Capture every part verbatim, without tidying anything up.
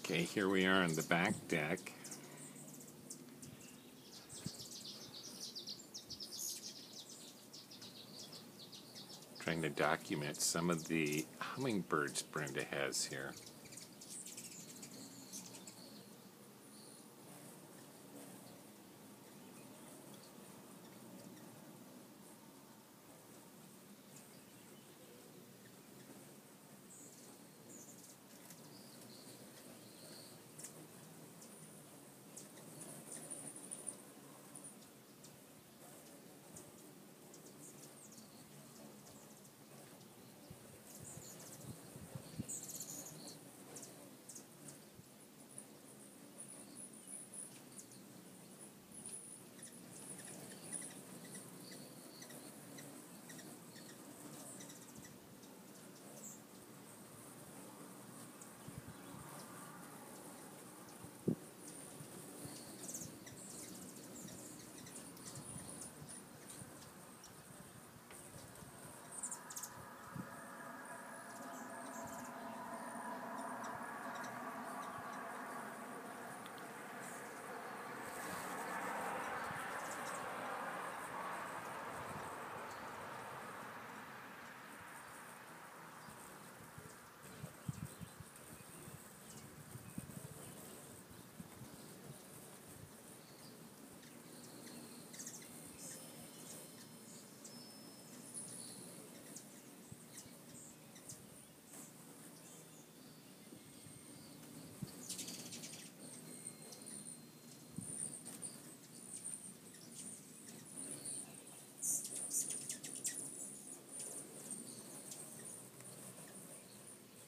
Okay, here we are on the back deck. Trying to document some of the hummingbirds Brenda has here.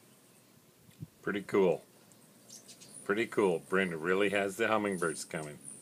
Pretty cool. Pretty cool. Brenda really has the hummingbirds coming.